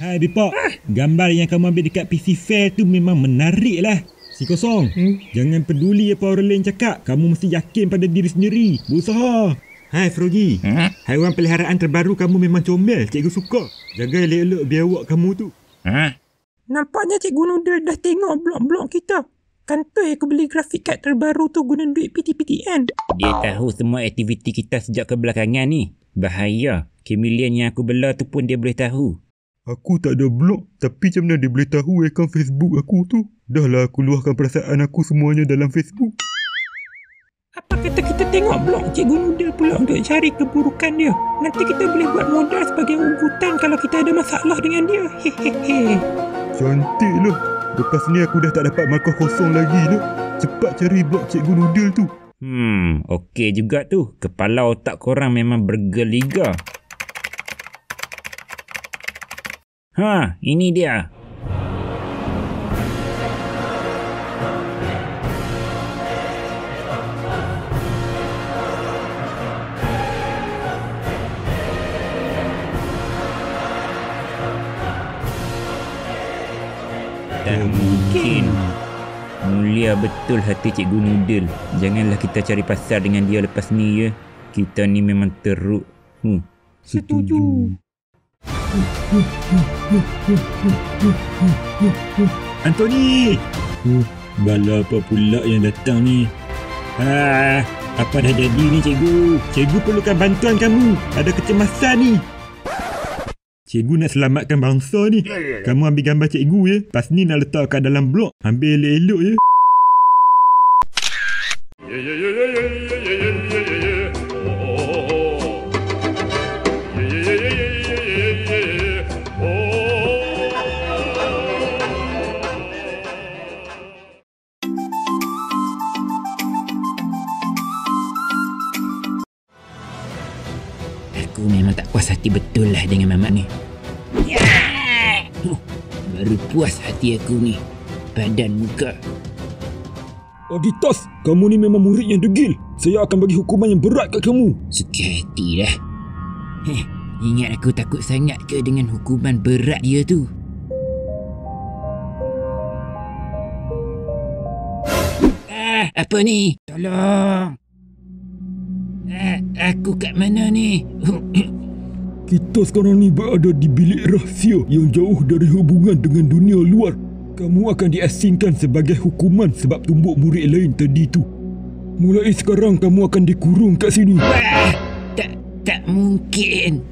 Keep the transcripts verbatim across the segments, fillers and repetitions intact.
Hai Bipok, gambar yang kamu ambil dekat P C Fair tu memang menarik lah. Si Kosong, hmm? jangan peduli apa orang lain cakap. Kamu mesti yakin pada diri sendiri. Berusaha. Hai Froggy, hmm? haiwan peliharaan terbaru kamu memang comel. Cikgu suka. Jaga elok-elok biawak kamu tu. Ha? Nampaknya Cikgu Noodle dah tengok blog-blog kita. Kantoi aku beli grafik kad terbaru tu guna duit P T P T N. Dia tahu semua aktiviti kita sejak kebelakangan ni. Bahaya. Chameleon yang aku bela tu pun dia boleh tahu. Aku tak ada blog, tapi macam mana dia boleh tahu akaun Facebook aku tu? Dah lah aku luahkan perasaan aku semuanya dalam Facebook. Apa kata kita tengok blog Cikgu Noodle pula untuk cari keburukan dia? Nanti kita boleh buat modal sebagai ugutan kalau kita ada masalah dengan dia. Hehehe. Cantik lah. Lepas ni aku dah tak dapat markah kosong lagi lah. Cepat cari blog Cikgu Noodle tu. Hmm, okey juga tu. Kepala otak korang memang bergeliga. Ha, ini dia. Tak mungkin. Mulia betul hati Cikgu Noodle. Janganlah kita cari pasal dengan dia lepas ni ya. Kita ni memang teruk. Hmm. Setuju. Anthony! Oh, bala apa pula yang datang ni? Ha, apa dah jadi ni cikgu? Cikgu perlukan bantuan kamu. Ada kecemasan ni. Cikgu nak selamatkan bangsa ni. Kamu ambil gambar cikgu ya. Pas ni nak letak kat dalam blog. Ambil elok-elok ya. Aku memang tak puas hati betul lah dengan Mamat ni. Huh, baru puas hati aku ni. Badan muka. Aditas, kamu ni memang murid yang degil. Saya akan bagi hukuman yang berat kat kamu. Suka hati dah. Heh, ingat aku takut sangat ke dengan hukuman berat dia tu? Ah, apa ni? Tolong. Ah, aku kat mana ni? Kita sekarang ni berada di bilik rahsia yang jauh dari hubungan dengan dunia luar. Kamu akan diasingkan sebagai hukuman sebab tumbuk murid lain tadi tu. Mulai sekarang kamu akan dikurung kat sini. Wah, tak, tak mungkin.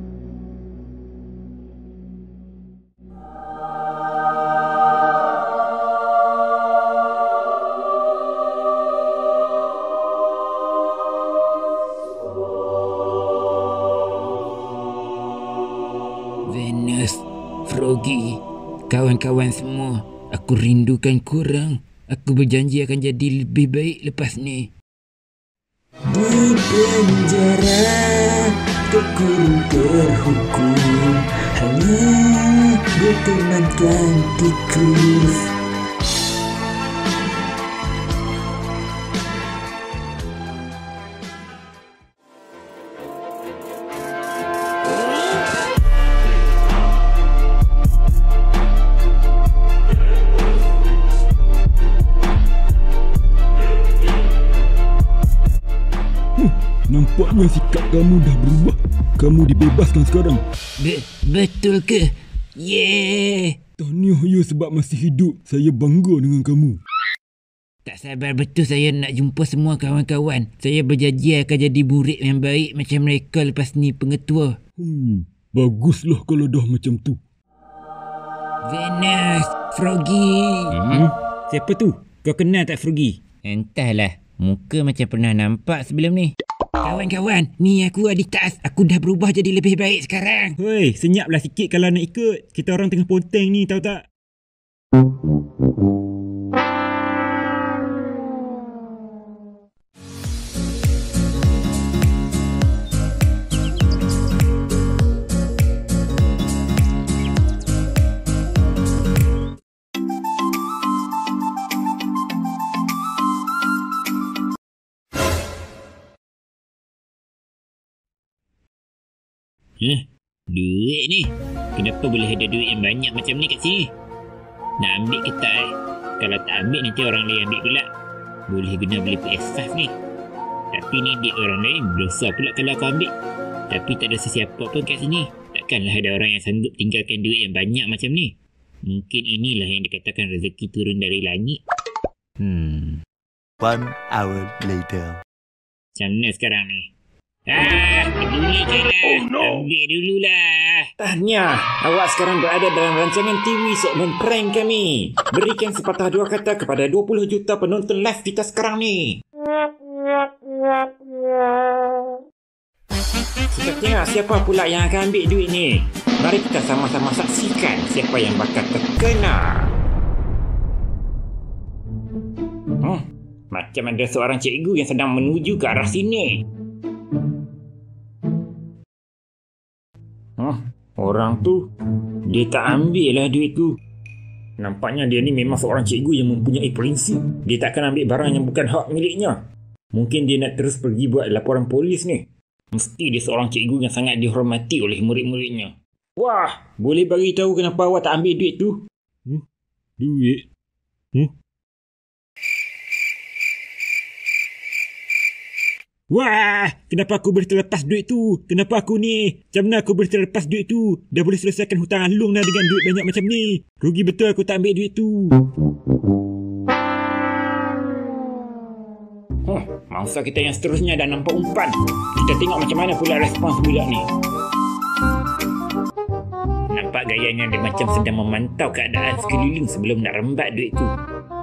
Venus, Froggy, kawan-kawan semua, aku rindukan korang. Aku berjanji akan jadi lebih baik lepas ni. Di penjara terkurung terhukum, hanya bertemankan tikus. Nampaknya sikap kamu dah berubah. Kamu dibebaskan sekarang. Be- betul ke? Yeay! Tahniah ya sebab masih hidup. Saya bangga dengan kamu. Tak sabar betul saya nak jumpa semua kawan-kawan. Saya berjanji akan jadi murid yang baik macam mereka lepas ni pengetua. Hmm, baguslah kalau dah macam tu. Venus, Froggy. Hmm? Siapa tu? Kau kenal tak Froggy? Entahlah. Muka macam pernah nampak sebelum ni. Kawan-kawan, ni aku Aditas. Aku dah berubah jadi lebih baik sekarang. Hoi, senyaplah sikit kalau nak ikut. Kita orang tengah ponteng ni, tahu tak? Eh, duit ni. Kenapa boleh ada duit yang banyak macam ni kat sini? Nak ambil ke tak eh? Kalau tak ambil nanti orang lain ambil pula. Boleh guna beli P S lima ni. Tapi ni duit orang lain, dosa pula kalau aku ambil. Tapi tak ada sesiapa pun kat sini. Takkanlah ada orang yang sanggup tinggalkan duit yang banyak macam ni. Mungkin inilah yang dikatakan rezeki turun dari langit. Hmm. One hour later. Macam mana sekarang ni? Ah, peduli je lah. Oh, no. Ambil dululah. Tahniah, awak sekarang berada dalam rancangan T V segmen prank kami. Berikan sepatah dua kata kepada dua puluh juta penonton live kita sekarang ni. Kita tengok siapa pula yang akan ambil duit ni. Mari kita sama-sama saksikan siapa yang bakal terkena. Hmm, macam ada seorang cikgu yang sedang menuju ke arah sini. Hmm, orang tu, dia tak ambil lah duitku. Nampaknya dia ni memang seorang cikgu yang mempunyai prinsip. Dia tak akan ambil barang yang bukan hak miliknya. Mungkin dia nak terus pergi buat laporan polis ni. Mesti dia seorang cikgu yang sangat dihormati oleh murid-muridnya. Wah, boleh bagi tahu kenapa awak tak ambil duit tu? Hmm? Duit? Hmm? Wah, kenapa aku boleh terlepas duit tu? Kenapa aku ni? Macam mana aku boleh terlepas duit tu? Dah boleh selesaikan hutang Alung dah dengan duit banyak macam ni. Rugi betul aku tak ambil duit tu. Huh, mangsa kita yang seterusnya dah nampak umpan. Kita tengok macam mana pula respons budak ni. Nampak gayanya dia macam sedang memantau keadaan sekeliling sebelum nak rembat duit tu.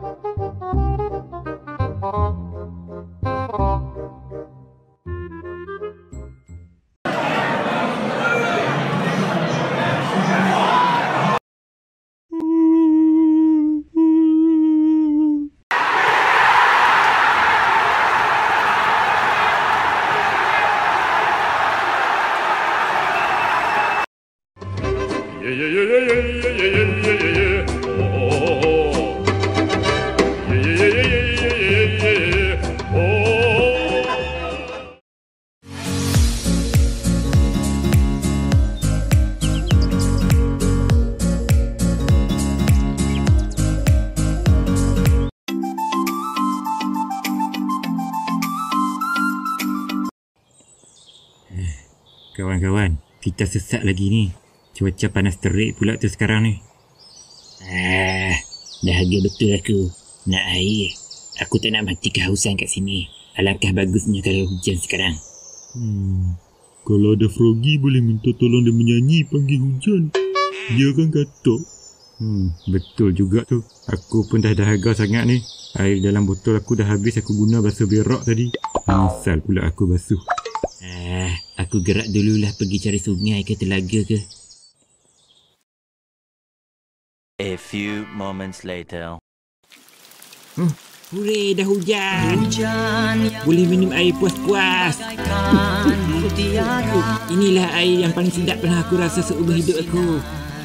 Kawan-kawan, kita sesat lagi ni. Cuaca panas terik pula tu sekarang ni. Ah, dahaga betul aku. Nak air. Aku tak nak mati kehausan kat sini. Alangkah bagusnya kalau hujan sekarang. Hmm. Kalau ada Froggy boleh minta tolong dia menyanyi panggil hujan. Dia kan katak. Hmm, betul juga tu. Aku pun dah dahaga sangat ni. Air dalam botol aku dah habis, aku guna basuh berak tadi. Menyesal pula aku basuh. Ah, aku gerak dululah pergi cari sungai ke telaga ke. A few moments later. Hmm, hurray, dah hujan. Hujan. Boleh minum air puas-puas. Inilah air yang paling sedap pernah aku rasa seumur hidup aku.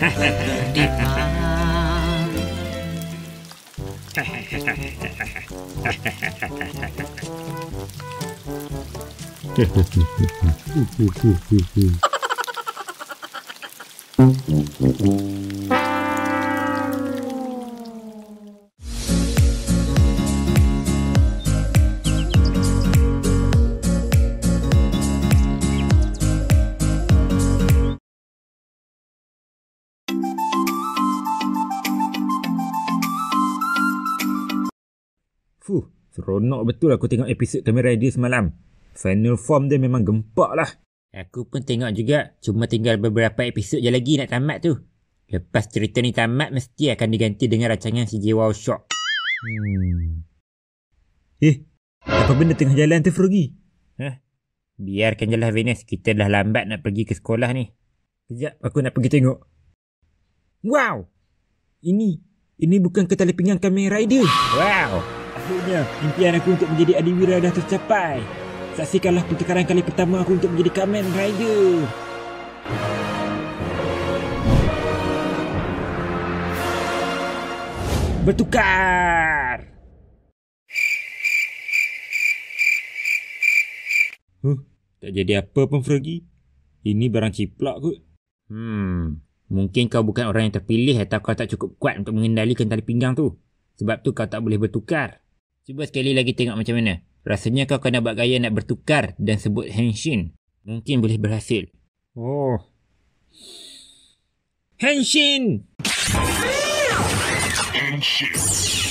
Fuh, seronok betul aku tengok episod Kamen Rider semalam. Final form dia memang gempak lah. Aku pun tengok juga. Cuma tinggal beberapa episod je lagi nak tamat tu. Lepas cerita ni tamat, mesti akan diganti dengan rancangan C J Wow Shock. Hmm. Eh, apa benda tengah jalan tu, Froggy? Hah? Biarkan je lah, Venus. Kita dah lambat nak pergi ke sekolah ni. Sekejap, aku nak pergi tengok. Wow! Ini, ini bukan ke tali pinggang Kamen Rider. Wow! Akhirnya, impian aku untuk menjadi adiwira dah tercapai. Saksikanlah pertukaran kali pertama aku untuk menjadi Kamen Rider. Bertukar! Huh, tak jadi apa pun, Froggy. Ini barang ciplak kot. Hmm, Mungkin kau bukan orang yang terpilih atau kau tak cukup kuat untuk mengendalikan tali pinggang tu. Sebab tu kau tak boleh bertukar. Cuba sekali lagi tengok macam mana. Rasanya kau kena buat gaya nak bertukar dan sebut henshin. Mungkin boleh berhasil. Oh. Henshin! Henshin.